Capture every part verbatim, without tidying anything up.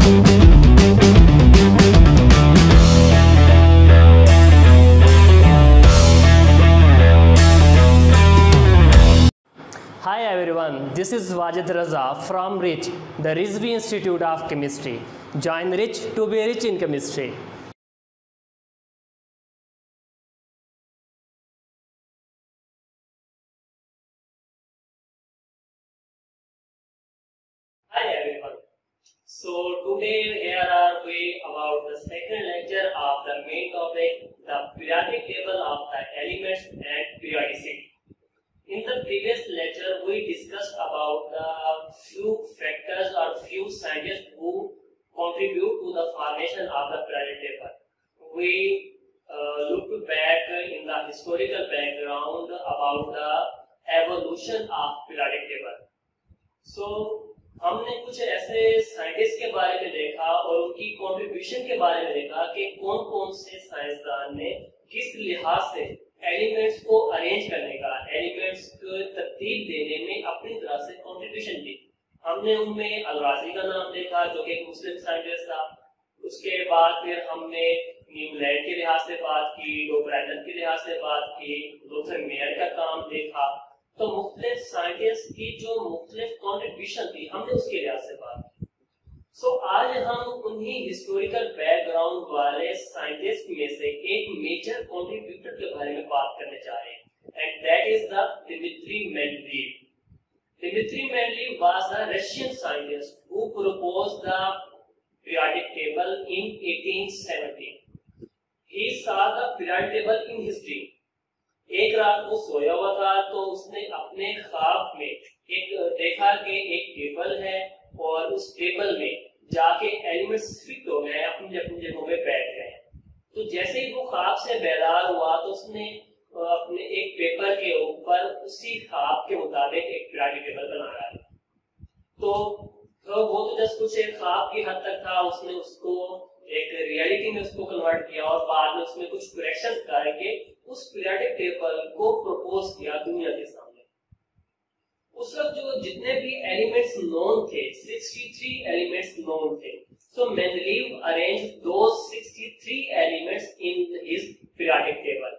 Hi everyone, this is Wajid Raza from RICH, the Rizvi Institute of Chemistry. Join RICH to be rich in chemistry. Hi everyone. So today here are we about the second lecture of the main topic, the periodic table of the elements and periodicity. In the previous lecture, we discussed about the few factors or few scientists who contribute to the formation of the periodic table. We uh, looked back in the historical background about the evolution of periodic table. So हमने कुछ ऐसे scientist के बारे में देखा और उनकी contribution के बारे में देखा कि कौन कौन से साइंसदान ने किस लिहाज से एलिमेंट्स को अरेंज करने का, एलिमेंट्स को तरतीब देने में अपनी तरह से कंट्रीब्यूशन दी। हमने उनमें अल-राज़ी का नाम देखा जो कि एक मुस्लिम साइंटिस्ट था। उसके बाद फिर हमने न्यूलैंड के लिहाज से बात की, डोब्राइडन के लिहाज से बात की, लूथर मेयर का काम देखा। तो मुख्तलिफ साइंटिस्ट की जो मुख्तलिफ कंट्रीब्यूशन थी हमने उसके लिहाज से बात की। सो so, आज हम उन्हीं हिस्टोरिकल बैकग्राउंड वाले साइंटिस्ट में से एक मेजर कंट्रीब्यूटर के बारे में बात करने जा रहे हैं, and that is the Dmitri Mendeleev. Dmitri Mendeleev was a Russian scientist who proposed the periodic table in eighteen seventeen. He saw the periodic table in his dream. एक रात वो सोया हुआ था तो उसने अपने ख्वाब में एक देखा कि एक टेबल है और उस टेबल में जाके एलिमेंट्स फिट हो गए, अपनी अपनी जगहों पे बैठ गए। तो जैसे ही वो ख्वाब से बेदार हुआ तो उसने अपने एक पेपर के ऊपर उसी ख्वाब के मुताबिक एक periodic table बनाया। तो, तो वो तो जस्ट कुछ एक ख्वाब की हद तक था, उसने उसको एक रियलिटी में उसको कन्वर्ट किया और बाद में उसमें कुछ करेक्शंस करके उस पीरियोडिक टेबल को प्रपोज किया दुनिया के सामने। उस वक्त जो जितने भी एलिमेंट्स नोन थे, तिरेसठ एलिमेंट्स नोन थे। सो मेंडलीव अरेंज्ड दोस तिरेसठ elements in his periodic table.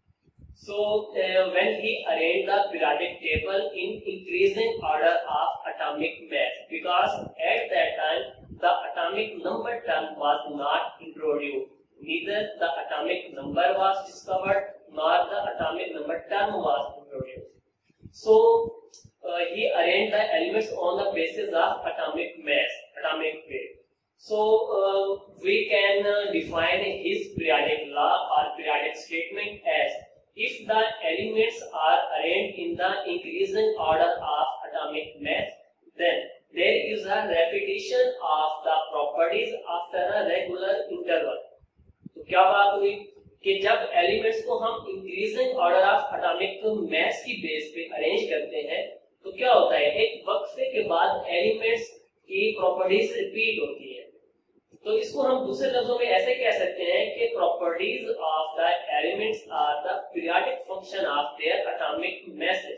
So uh, when he arranged the periodic table in increasing order of atomic mass, because at that time the atomic number term was not introduced, neither the atomic number was discovered nor the atomic number term was introduced. So uh, he arranged the elements on the basis of atomic mass, atomic weight. So uh, we can uh, define his periodic law or periodic statement as: if the elements are arranged in the increasing order of atomic mass, then there is a repetition of the properties after a regular interval. तो क्या बात हुई कि जब elements को हम increasing order of atomic mass की base पे अरेंज करते हैं तो क्या होता है, एक वक्फे के बाद एलिमेंट्स की प्रॉपर्टीज रिपीट होती है। तो इसको हम दूसरे लफ्जों में ऐसे कह सकते हैं कि properties of the elements are the periodic function of their atomic masses.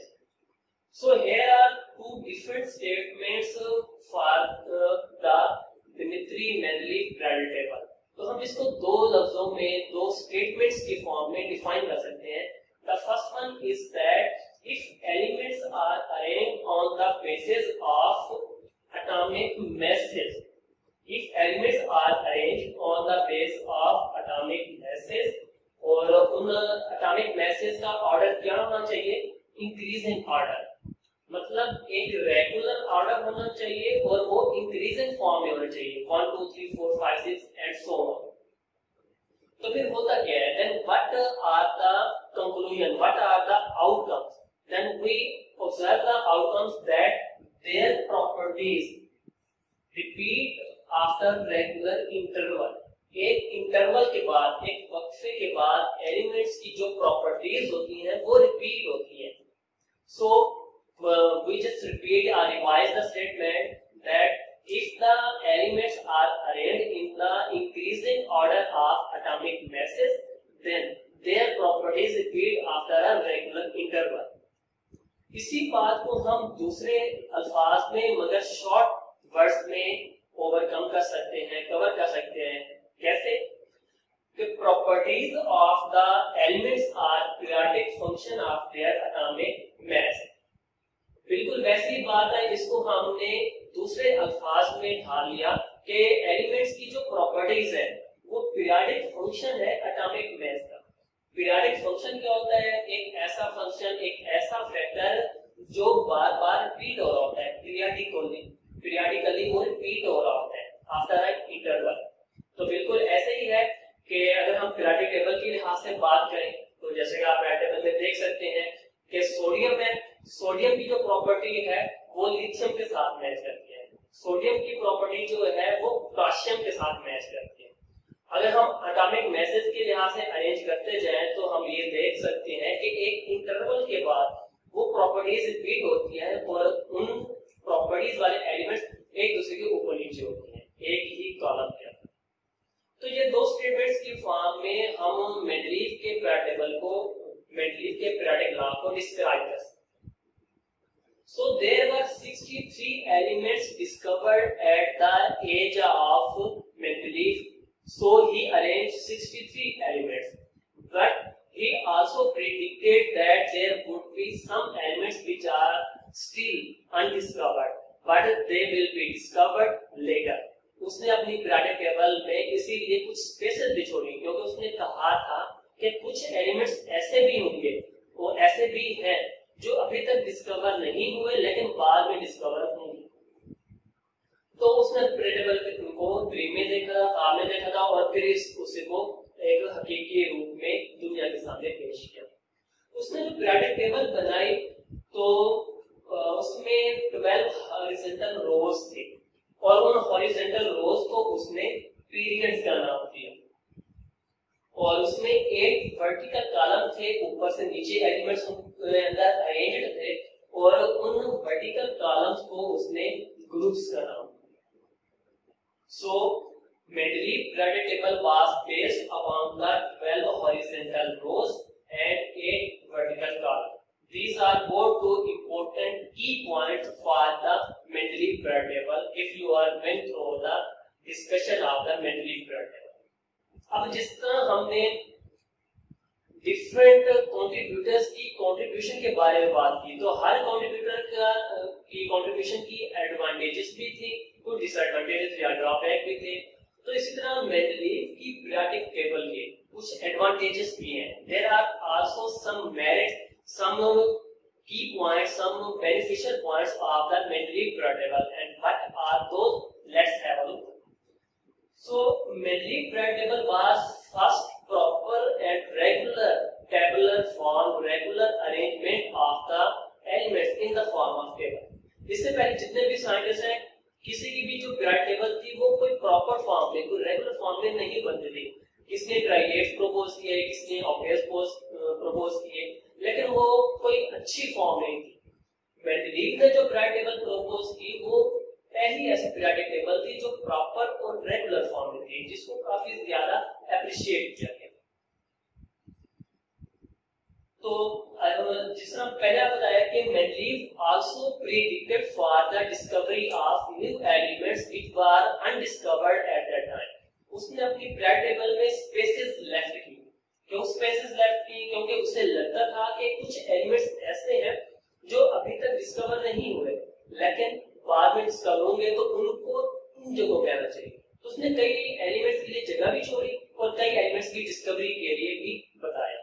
So here are two different statements for the, the Dmitry Mendeleev periodic table. तो हम इसको दो लफ्जों में, दो स्टेटमेंट्स के फॉर्म में डिफाइन कर सकते हैं। The first one is that if elements are arranged on the basis of atomic masses, if elements are arranged on the base of atomic masses, और उन atomic masses का ऑर्डर क्या होना चाहिए, इंक्रीजिंग ऑर्डर, मतलब एक रेगुलर ऑर्डर होना चाहिए और वो इंक्रीजिंग फॉर्म में होना चाहिए, one two three four five six and so on. तो फिर होता क्या है, then what are the conclusion, what are the outcomes, then we observe the outcomes that their properties repeat after regular interval. एक interval के बाद, एक वक्फे के बाद एलिमेंट्स की जो प्रॉपर्टीज होती हैं वो रिपीट होती हैं। सो वी जस्ट रिपीट और revise the statement that if the elements are arranged in the increasing order of atomic masses, then their properties repeat after a regular interval. इसी बात को हम दूसरे अल्फाज में मगर शॉर्ट वर्ड्स में ओवरकम कर सकते function of their atomic mass. बिल्कुल वैसी बात है, इसको हमने दूसरे अल्फाज में ढाल लिया कि एलिमेंट्स की जो प्रॉपर्टीज है वो पीरियोडिक फंक्शन है एटॉमिक मास का। पीरियोडिक फंक्शन क्या होता है? एक ऐसा फंक्शन, एक ऐसा फैक्टर जो बार बार रिपीट हो रहा होता है, पीरियोडिकली पीरियोडिकली वो रिपीट हो रहा होता है आफ्टर एन इंटरवल। तो बिल्कुल ऐसे ही है कि अगर हम पीरियोडिक टेबल के लिहाज से बात करें तो जैसे कि आप पीरियोडिक टेबल में देख सकते हैं कि सोडियम है, सोडियम की जो प्रॉपर्टी है वो लिथियम के साथ मैच करती है, सोडियम की प्रॉपर्टी जो है वो पोटेशियम के साथ मैच करती है। अगर हम एटॉमिक मैसेज के लिहाज से अरेंज करते जाएं तो हम ये देख सकते हैं कि एक इंटरवल के बाद वो प्रॉपर्टीज रिपीट होती है और उन प्रॉपर्टीज वाले एलिमेंट्स एक दूसरे के ऊपर नीचे होते हैं एक ही कॉलम के अंदर। तो ये दो स्टेटमेंट्स की फॉर्म में हम मेंडलीव के पीरियोडिक टेबल को, मेंडलीव के पीरियोडिक लॉ को डिस्क्राइब कर सकते हैं। So there were sixty-three elements discovered at the age of Mendeleev. So he arranged sixty-three elements, but he also predicted that there would be some elements which are still undiscovered, but they will be discovered later. उसने अपनी periodic table में इसीलिए कुछ spaces भी छोड़ी क्योंकि उसने कहा था कि कुछ एलिमेंट्स ऐसे भी होंगे, वो ऐसे भी हैं जो अभी तक डिस्कवर नहीं हुए लेकिन बाद में डिस्कवर होंगे। तो उसने पीरियोडिक टेबल को ड्रीम में देखा था, ख्वाब में देखा था और फिर इस उसे को एक हकीकी रूप में दुनिया के सामने पेश किया। उसने जो पीरियोडिक टेबल बनाई तो उसमें ट्वेल्व हॉरिजॉन्टल रोज थे और उन हॉरिजॉन्टल रोज को उसने पीरियड्स का नाम दिया और उसमें एक वर्टिकल कॉलम थे, ऊपर से नीचे एलिमेंट्स उनके अंदर अरेंज्ड थे और उन वर्टिकल कॉलम्स को उसने ग्रुप्स का नाम दिया। सो Mendeleev periodic table was based upon the twelve horizontal rows and eight vertical columns. These are both two important key points for the Mendeleev periodic table if you are going through the discussion of the Mendeleev periodic table. अब जिस तरह हमने different contributors की contribution के बारे में बात की तो हर कंट्रीब्यूटर का की कंट्रीब्यूशन की एडवांटेजेस भी थी, कुछ डिसएडवांटेजेस या ड्रॉबैक भी थे। तो इसी तरह मेंडलीव की पीरियोडिक टेबल के कुछ एडवांटेजेस भी हैं। There are also some merits, some key points, some beneficial points of the Mendeleev periodic table and what are those, let's have a look. So Mendeleev periodic table was first proper and regular tabular form, regular arrangement of the elements in the form of table. इससे पहले जितने भी scientist हैं किसी की भी जो periodic table थी वो कोई प्रॉपर फॉर्म में, कोई रेगुलर फॉर्म में नहीं बनती थी। किसने ट्राइएट्स प्रपोज किए, किसने ऑक्टेट्स प्रपोज किए, लेकिन वो कोई अच्छी फॉर्म नहीं थी। मेंडलीव ने जो पीरियोडिक टेबल प्रपोज की वो पहली ऐसी पीरियोडिक टेबल थी जो प्रॉपर और रेगुलर फॉर्म में थी, जिसको काफी ज्यादा एप्रिशिएट किया गया। तो जिस तरह पहले बताया कि Mendeleev also predicted for the discovery of new elements which were undiscovered at that time. उसने अपनी पीरियोडिक टेबल में स्पेसेस लेफ्ट की। क्यों स्पेसेस लेफ्ट की? क्योंकि उसे लगता था कि कुछ एलिमेंट्स ऐसे हैं जो अभी तक डिस्कवर नहीं हुए लेकिन बाद में डिस्कवर होंगे तो उनको उन जगहों पे आना चाहिए। तो उसने कई एलिमेंट्स के लिए जगह भी छोड़ी और कई एलिमेंट्स की डिस्कवरी के लिए भी बताया।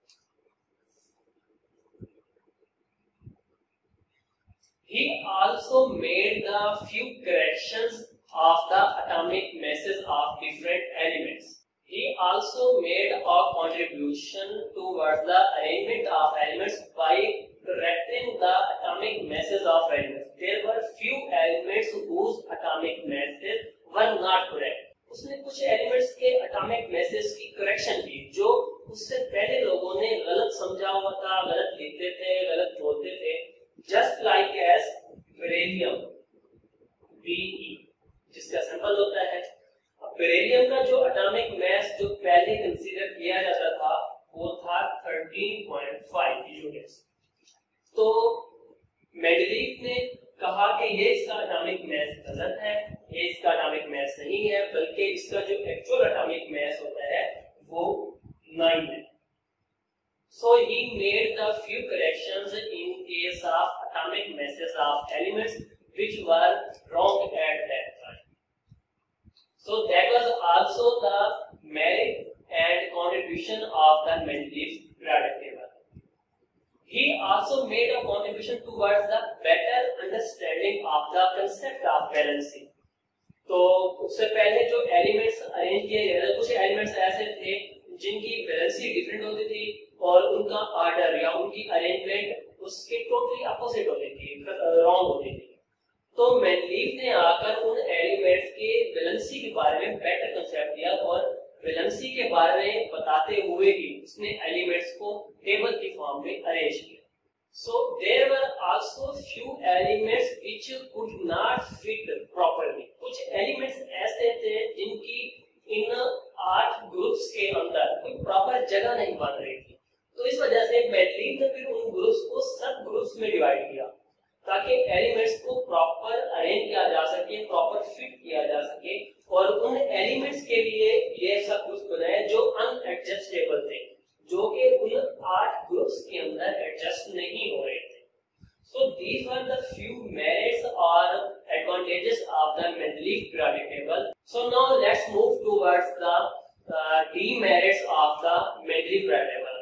He also made the few corrections of the atomic masses of different elements. He also made a contribution towards the arrangement of elements by correcting the atomic masses of elements. There were few elements whose atomic masses were not correct. उसने कुछ elements के atomic mass की correction की जो उससे पहले लोगों ने गलत समझा हुआ था, गलत लिखते थे, गलत बोलते थे। Just like as beryllium B E जिसका सिंबल होता है। अब बेरिलियम का जो एटॉमिक मास जो पहले कंसीडर किया जाता था वो था थर्टीन पॉइंट फाइव यूनिट्स। तो मेंडलीव ने कहा कि ये इसका एटॉमिक मास गलत है, ये इसका एटॉमिक मास नहीं है, बल्कि इसका जो एक्चुअल एटॉमिक मास होता है वो नाइन है। So he made the corrections in case of atomic masses of elements which were wrong at that time. So that was also the merit and contribution of the Mendeleev's periodic table. He also made a contribution towards the better understanding of the concept of balancing. तो उससे पहले जो elements arrange किए गए थे, कुछ elements ऐसे थे जिनकी वैलेंसी डिफरेंट होती थी और उनका ऑर्डर या उनकी अरेंजमेंट उसके टोटली अपोजिट होती थी, रॉन्ग होती थी। तो मेंडलीव ने आकर उन एलिमेंट्स के वैलेंसी के बारे में बेटर कंसेप्ट दिया और वैलेंसी के बारे में बताते हुए ही उसने एलिमेंट्स को टेबल की फॉर्म में अरेंज किया। So there were also few elements which could not fit properly. कुछ एलिमेंट्स ऐसे थे जिनकी इन आठ ग्रुप्स के अंदर कोई प्रॉपर जगह नहीं बन रही थी। तो इस वजह से मेंडलीव ने फिर उन ग्रुप्स को सब ग्रुप्स में डिवाइड किया ताकि एलिमेंट्स को प्रॉपर अरेंज किया जा सके, प्रॉपर फिट किया जा सके और उन एलिमेंट्स के लिए ये सब ग्रुप्स बनाए जो अनएडजस्टेबल थे, जो कि उन आठ ग्रुप्स के अंदर एडजस्ट नहीं हो रहे थे। So these were the few merits or advantages of the Mendeleev periodic table. So now let's move towards the uh, demerits of the Mendeleev periodic table.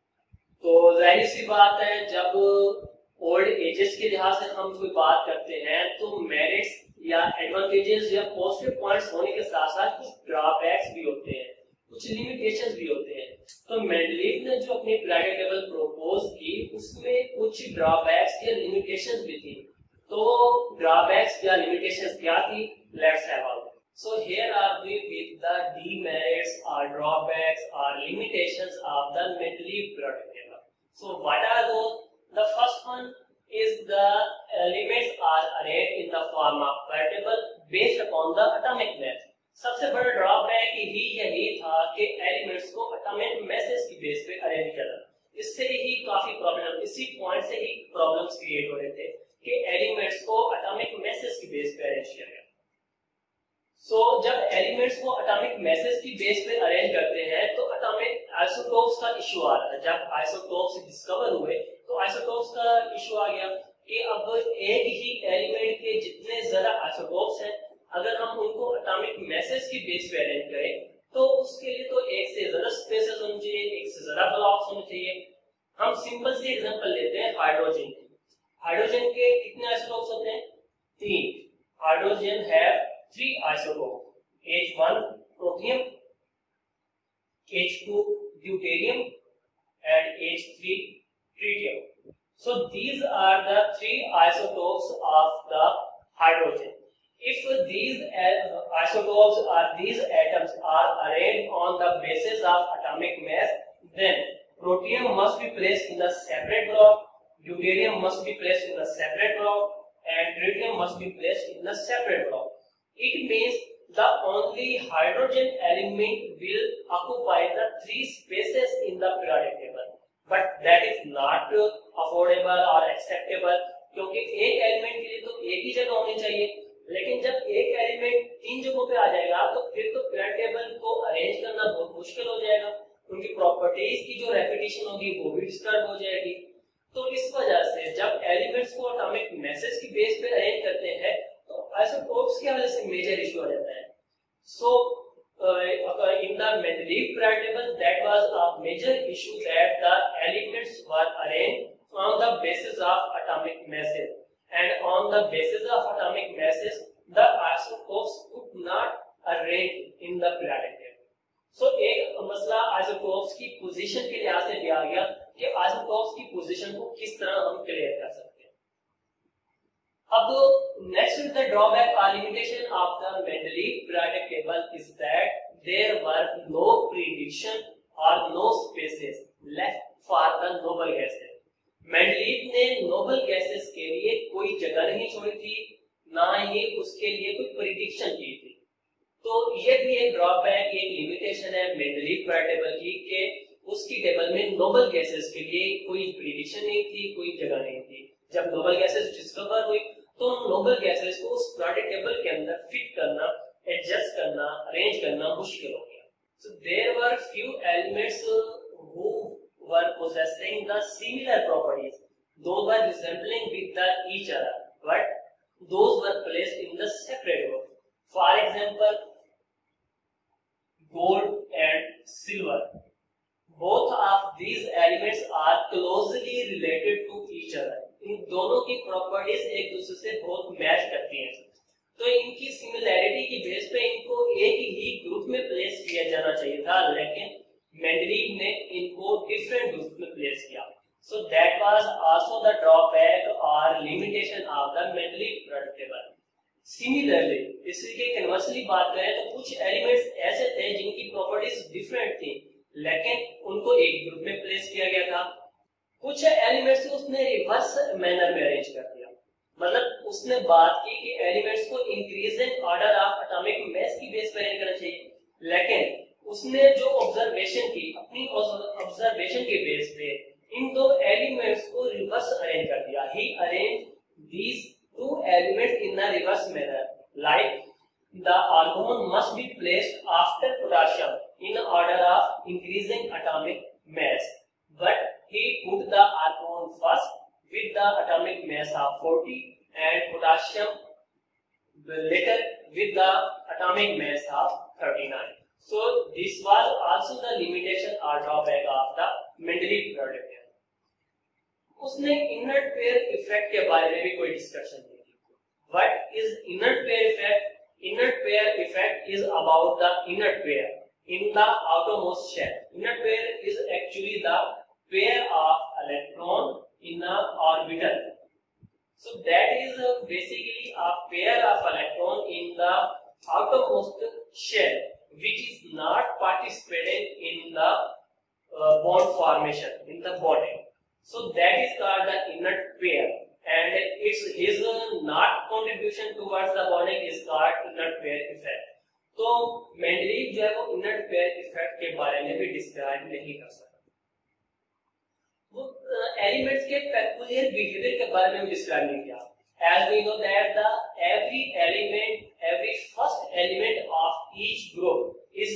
तो जाहिर सी बात है, जब ओल्ड एजेस के लिहाज से हम कोई बात करते हैं तो मेरिट्स या एडवांटेजेस या पॉजिटिव पॉइंट्स होने के साथ साथ कुछ ड्रॉबैक्स भी होते हैं, कुछ लिमिटेशंस भी होते हैं। तो मेंडलीव ने जो अपनी periodic table प्रपोज की उसमें कुछ ड्रॉबैक्स या लिमिटेशंस भी थी। तो ड्रॉबैक्स या लिमिटेशंस क्या थी? Let's have a look. So here are we with the demerits or drawbacks or limitations of the Mendeleev periodic table. So what are those? The first one is the elements are arranged in the form of per table based upon the atomic mass. सबसे बड़ा drawback ही यही था कि elements को atomic mass की base पे arrange करना। इससे ही काफी प्रॉब्लम, इसी पॉइंट से ही प्रॉब्लम्स क्रिएट हो रहे थे कि एलिमेंट्स को एटॉमिक मैसेज की बेस पे अरेंज किया गया। सो so, जब एलिमेंट्स को एटॉमिक मैसेज की बेस पे अरेंज करते हैं तो एटॉमिक आइसोटोप्स का इशू आ रहा है। जब आइसोटोप्स डिस्कवर हुए तो आइसोटोप्स का इशू आ गया कि अब एक ही एलिमेंट के जितने ज्यादा आइसोटोप्स हैं, अगर हम उनको एटॉमिक मैसेज की बेस पे अरेंज करें तो उसके लिए तो एक से ज्यादा स्पेसेस होने चाहिए, एक से ज्यादा ब्लॉक्स होने चाहिए। हम सिंपल सी एग्जांपल लेते हैं हाइड्रोजन की। हाइड्रोजन के कितने आइसोटोप्स होते हैं? तीन। Hydrogen have three isotope, H one protium, H two deuterium and H three tritium. So these are the three isotopes of the hydrogen. If these isotopes or these atoms are arranged on the basis of atomic mass, then protium must be placed in a separate block, deuterium must be placed in a separate block, and tritium must be placed in a separate block. It means the only hydrogen element will occupy the three spaces in the periodic table. But that is not affordable or acceptable, क्योंकि एक element के लिए तो एक ही जगह होनी चाहिए, लेकिन जब एक एलिमेंट तीन जगहों पे आ जाएगा तो फिर तो periodic table को अरेंज करना बहुत मुश्किल हो जाएगा, उनकी प्रॉपर्टीज की जो रेपिटेशन होगी वो भी डिस्टर्ब हो जाएगी। तो इस वजह से जब एलिमेंट्स को एटॉमिक मैसेज की बेस पे अरेंज करते हैं तो आइसोटोप्स की वजह से मेजर इशू आ जाता है। सो uh, in the Mendeleev periodic table, that was a major issue that the elements were arranged on the basis of atomic masses, and on the basis of atomic masses the isotopes could not arrange in the periodic table. So एक मसला isotopes की position के लिहाज से दिया गया कि isotopes की पोजीशन को किस तरह हम क्लियर कर सकते हैं। अब next is the drawback or limitation of the Mendeleev periodic table is that there were no prediction or no spaces left for the noble gases. Mendeleev ने नोबल गैसेस के लिए कोई जगह नहीं छोड़ी थी, ना ही उसके लिए कोई प्रिडिक्शन की थी। तो ये भी एक ड्रॉबैक, एक लिमिटेशन है Mendeleev periodic table की कि उसकी टेबल में नोबल गैसेस के लिए कोई प्रिडिक्शन नहीं थी, कोई जगह नहीं थी। जब नोबल गैसेस डिस्कवर हुई तो नोबल गैसेस को उस periodic table के अंदर फिट करना, एडजस्ट करना, अरेंज करना मुश्किल हो गया। So there were few elements who were possessing the similar properties. Those were resembling with the each other, but those were placed in the separate group. For example, gold and silver. Both of these elements are closely related to each other. इन दोनों की properties एक दूसरे से बहुत match करती हैं, तो इनकी सिमिलैरिटी की बेस पे इनको एक ही ग्रुप में प्लेस किया जाना चाहिए था, लेकिन मेंडलीव ने इनको डिफरेंट ग्रुप में प्लेस किया. So that was also the drawback और limitation of the Mendeleev product table. Similarly इसी के कन्वर्सली बात करें तो कुछ एलिमेंट्स ऐसे थे जिनकी प्रॉपर्टीज डिफरेंट थी, लेकिन उनको एक ग्रुप में प्लेस किया गया था. कुछ एलिमेंट्स को उसने रिवर्स मैनर में अरेंज कर दिया, मतलब उसने बात की कि एलिमेंट्स को increasing order of atomic mass की बेस पर अरेंज करना चाहिए, लेकिन उसने जो ऑब्जर्वेशन की अपनी ऑब्जर्वेशन के बेस पे इन दो एलिमेंट्स को रिवर्स अरेंज कर दिया. He arrange these two elements in a reverse manner, like the argon must be placed after potassium in order of increasing atomic mass, but he put the argon first with the atomic mass of forty and potassium later with the atomic mass of thirty-nine. So this was also the limitation or drawback of the Mendeleev product. उसने inert pair effect के बारे में भी कोई discussion नहीं की. What is inert pair effect? Inert pair effect is about the inert pair in the outermost shell. Inert pair is actually the pair of electron in a orbital. So that is uh, basically a pair of electron in the outermost shell, which is not participating in the uh, bond formation in the bonding. So that is called the inert pair, and its his uh, not contribution towards the bonding is called inert pair effect. तो Mendeleev जो है वो inert pair effect के बारे में भी describe नहीं कर सकता. वो एलिमेंट्स के पेक्यूलियर बिहेवियर के बारे में भी डिस्क्राइब नहीं किया. As we know that the every element every first element of each group is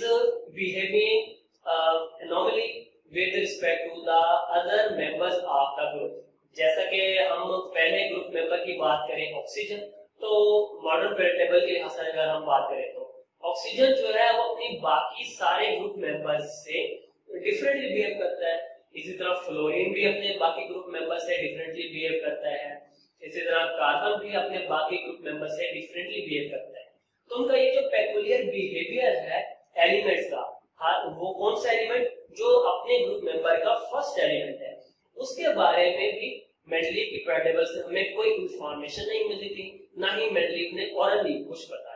behaving normally with respect to the other members of the group. जैसा कि हम पहले ग्रुप मेंबर की बात करें ऑक्सीजन, तो मॉडर्न पीरियड टेबल के लिहाज से अगर हम बात करें तो ऑक्सीजन जो है वो अपनी बाकी सारे ग्रुप मेंबर्स से डिफरेंटली बिहेव करता है. इसी तरह फ्लोरीन भी अपने बाकी ग्रुप मेंबर से डिफरेंटली बिहेव करता है. इसी तरह कार्बन भी अपने बाकी ग्रुप मेंबर से डिफरेंटली बिहेव करता है. तो उनका ये जो पेक्यूलियर बिहेवियर है एलिमेंट्स का, हाँ, वो कौन सा एलिमेंट जो अपने ग्रुप मेंबर का फर्स्ट एलिमेंट है, उसके बारे में भी मेंडलीव की पीरियड टेबल से हमें कोई इंफॉर्मेशन नहीं मिली थी, ना ही मेंडलीव ने ऑरली कुछ बताया.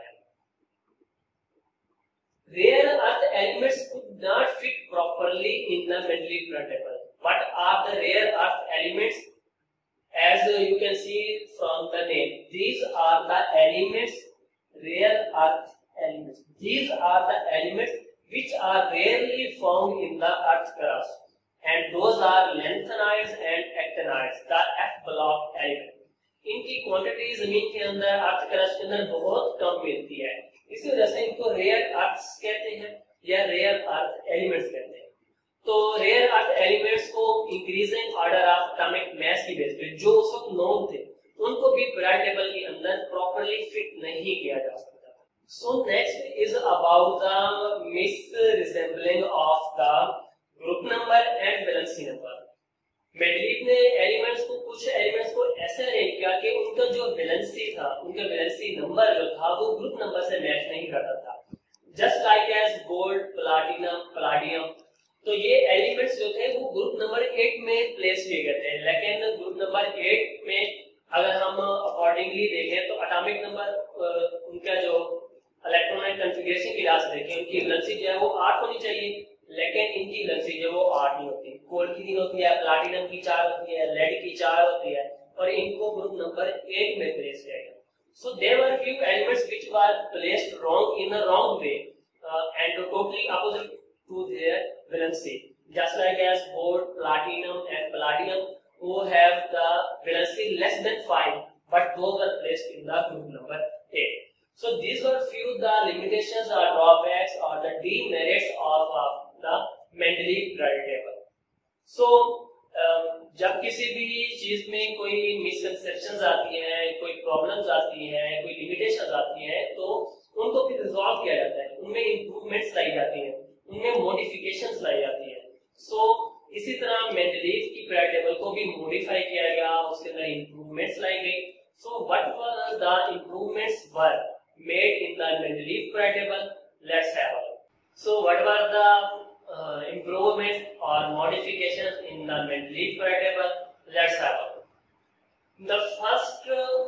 Rare earth elements could not fit properly in the Mendeleev periodic table. What are the rare earth elements? As you can see from the name, these are the elements, rare earth elements. These are the elements which are rarely found in the earth crust, and those are lanthanides and actinides, the F block element. इनकी quantity जमीन के अंदर earth crust के अंदर बहुत कम मिलती है, इसी वजह से इनको रेयर अर्थ्स कहते हैं या रेयर अर्थ एलिमेंट्स कहते हैं. तो रेयर अर्थ एलिमेंट्स को increasing order of atomic mass की बेस पे जो उस वक्त नोन थे, उनको भी पीरियड टेबल के अंदर प्रॉपर्ली फिट नहीं किया जा सकता. So next is about the misresembling of the group number and valency number. Mendeleev ने एलिमेंट्स को कुछ एलिमेंट्स को ऐसे अरेंज किया कि उनका जो वैलेंसी था, उनका वैलेंसी नंबर जो था वो ग्रुप नंबर से मैच नहीं करता था. Just like as gold, platinum, palladium. तो ये एलिमेंट्स जो थे वो ग्रुप नंबर एट में प्लेस किए गए थे, लेकिन ग्रुप नंबर एट में अगर हम अकॉर्डिंगली देखें तो एटॉमिक नंबर उनका जो इलेक्ट्रॉनिक कॉन्फ़िगरेशन की रास्ते देखें, उनकी वैलेंसी जो है वो आठ होनी चाहिए, लेकिन इनकी वैलेंसी जो वो आठ नहीं होती. गोल्ड की तीन होती है, प्लैटिनम की चार होती है, लेड की चार होती है, और इनको ग्रुप नंबर एट में प्लेस किया गया. So there were few elements which were placed wrong in a wrong way and totally opposite to their valency, just like as gold, platinum and palladium who have the valency less than five, but those were placed in the group number eight. So these were few the limitations or drawbacks or the demerits of uh, the Mendeleev periodic table. So चीज में कोई misconceptions आती हैं, कोई problems आती हैं, कोई limitations आती हैं, तो उनको फिर रिजॉल्व किया जाता है, उनमें इंप्रूवमेंट्स लाई जाती हैं, उनमें मॉडिफिकेशंस लाई जाती हैं। सो so, इसी तरह मेंडलीव की पीरियड टेबल को भी मॉडिफाई किया गया, उसके अंदर इंप्रूवमेंट्स लाई गई। So what were the improvements were made in the Mendeleev period table? Let's have a look. So what were the Uh, improvements or modifications in the Mendeleev period table? Let's have a look. The first uh,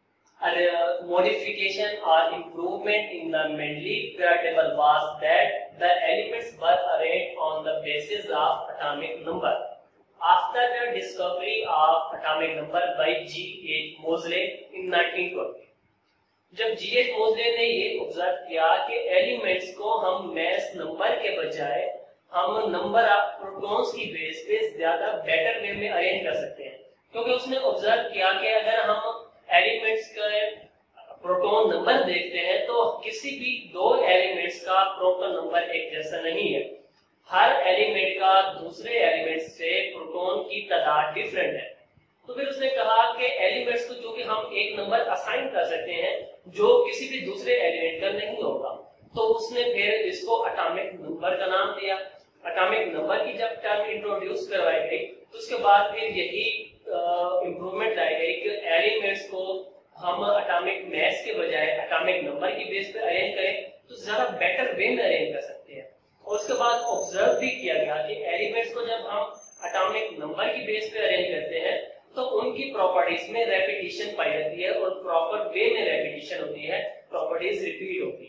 uh, modification or improvement in the Mendeleev period table was that the elements were arranged on the basis of atomic number. After the discovery of atomic number by G H Moseley in nineteen twenty, जब जी H मोज़ले ने ये observe किया कि elements को हम mass number के बजाय हम नंबर ऑफ प्रोटॉन्स की बेस पे ज्यादा बेटर वे में अरेंज कर सकते हैं, क्योंकि उसने ऑब्जर्व किया कि अगर हम एलिमेंट्स के प्रोटॉन नंबर देखते हैं तो किसी भी दो एलिमेंट्स का प्रोटॉन नंबर एक जैसा नहीं है। हर एलिमेंट का दूसरे एलिमेंट से प्रोटॉन की तादाद डिफरेंट है। तो फिर उसने कहा कि एलिमेंट्स को जो कि हम एक नंबर असाइन कर सकते हैं जो किसी भी दूसरे एलिमेंट का नहीं होगा, तो उसने फिर इसको एटॉमिक नंबर का नाम दिया। एटॉमिक नंबर की जब टर्म इंट्रोड्यूस करवाई गई तो उसके बाद फिर यही इंप्रूवमेंट लाई गई कि एलिमेंट्स को हम एटॉमिक मास के बजाय एटॉमिक नंबर की बेस पे अरेंज करें तो ज्यादा बेटर वे में अरेंज कर सकते हैं। और उसके बाद ऑब्जर्व भी किया गया कि एलिमेंट्स को जब हम एटॉमिक नंबर की बेस पे अरेंज करते हैं तो उनकी प्रॉपर्टीज में रेपिटेशन पाई जाती है और प्रॉपर वे में रेपिटेशन होती है, प्रॉपर्टीज रिपीट होती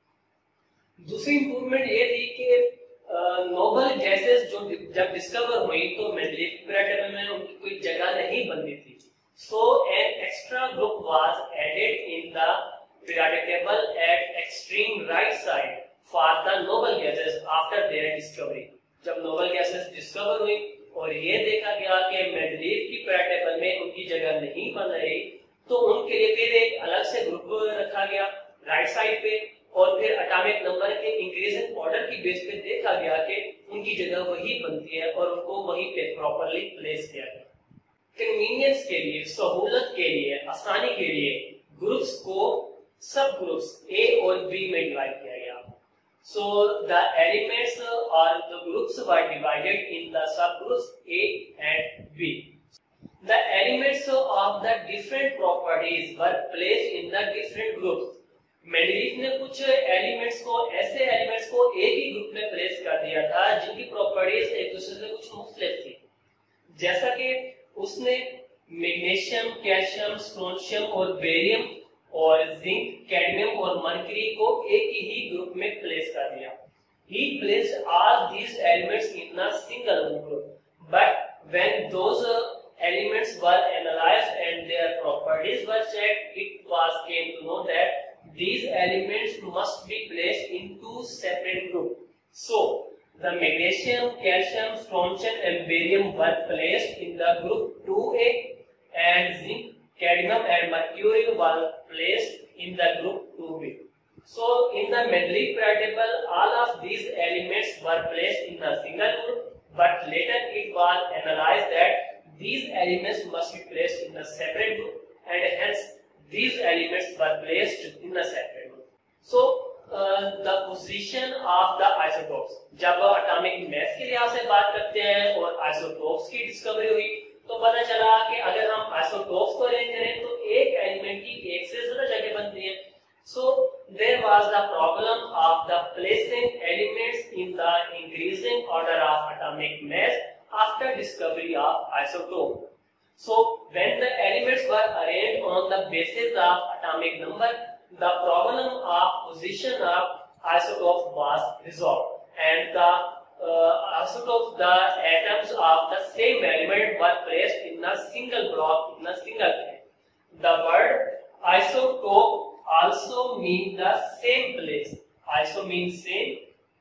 है। दूसरी इंप्रूवमेंट ये थी कि नोबल गैसेस जो जब डिस्कवर हुई तो मेंडलीव पीरियड टेबल में उनकी कोई जगह नहीं बनती थी। So an extra group was added in the periodic table at extreme right side for the noble gases after their discovery. जब नोबल गैसेस डिस्कवर हुई और ये देखा गया कि मेंडलीव की पीरियड टेबल में उनकी जगह नहीं बन रही, तो उनके लिए फिर एक अलग से ग्रुप रखा गया राइट साइड पे, और फिर एटॉमिक नंबर के इंक्रीजिंग ऑर्डर की बेस पे देखा गया कि उनकी जगह वही बनती है और उनको वहीं पे प्रॉपर्ली प्लेस किया गया। कन्वीनियंस के लिए, सहूलत के लिए, आसानी के लिए ग्रुप्स को सब ग्रुप्स ए और बी में डिवाइड किया गया। So the elements or the groups were divided in the subgroups A and B. The elements of the different properties were placed in the different groups. Mendeleev ने कुछ elements को ऐसे elements को एक ही group में place कर दिया था जिनकी प्रॉपर्टीज एक दूसरे से कुछ मुख्तलिफ थी। जैसा कि उसने मैग्नीशियम, कैल्शियम, स्ट्रोंशियम और बेरियम और जिंक, कैडमियम और मरकरी को एक ही ग्रुप में प्लेस कर दिया। He placed all these elements in a single group, but when those elements were analyzed and their properties were checked, it was came to know that these elements must be placed in two separate groups. So, the magnesium, calcium, strontium and barium were placed in the group two A, and zinc, cadmium and mercury were placed in the group two B. So, in the Mendeleev periodic table, all of these elements were placed in a single group, but later it was analyzed that these elements must be placed in a separate group, and hence these elements were placed in a separate group. So, uh, the position of the isotopes. जब atomic mass के लिहाज से बात करते हैं और isotopes की discovery हुई तो पता चला कि अगर हम isotopes को अरेंज करें तो एक एलिमेंट की एक से ज्यादा जगह बनती है। So there was the problem of the placing elements in the increasing order of atomic mass after discovery of isotope. So when the elements were arranged on the basis of atomic number, the problem of position of isotopes was resolved, and the uh, isotopes, the atoms of the same element were placed in a single block in a single plane. The word isotope also means the same place. Iso means same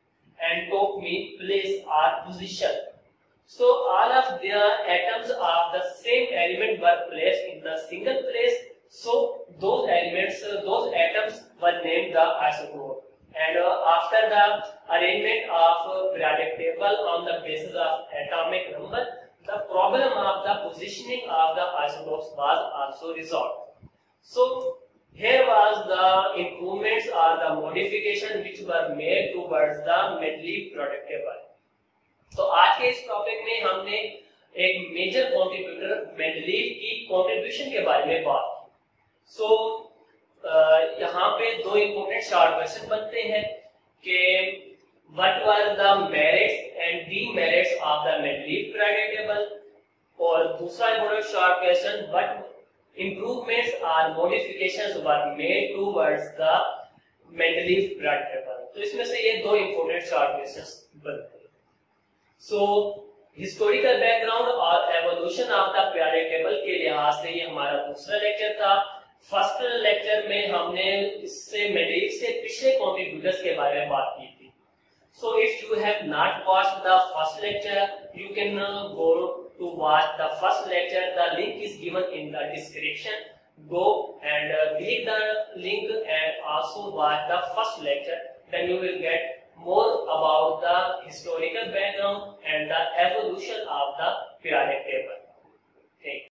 and top means place or position. So all of the atoms of the same element were placed in the single place. So those elements, uh, those atoms were named the isotope. And uh, after the arrangement of uh, periodic table on the basis of atomic number, the problem of the positioning of the isotopes was also resolved. So here was the improvements or the modification which were made towards the Mendeleev product table. तो आज के इस topic में हमने एक major contributor Mendeleev की contribution के बारे में बात की. सो so, यहाँ पे दो इंपॉर्टेंट शॉर्ट क्वेश्चन बनते हैं कि what were the merits and demerits of the Mendeleev periodic table, और दूसरा important short question what improvements or modifications were made towards the Mendeleev periodic table. तो इसमें से ये दो इंपॉर्टेंट शॉर्ट क्वेश्चंस बनते हैं. सो हिस्टोरिकल बैकग्राउंड और evolution of the periodic table के लिहाज से ये हमारा दूसरा लेक्चर था. फर्स्ट लेक्चर में हमने इससे मेंडलीव से पिछले कंट्रीब्यूटर्स के बारे में बात की थी. So if you have not watched the first lecture you can go to watch the first lecture. The link is given in the description. Go and uh, click the link and also watch the first lecture. Then you will get more about the historical background and the evolution of the periodic table. Okay.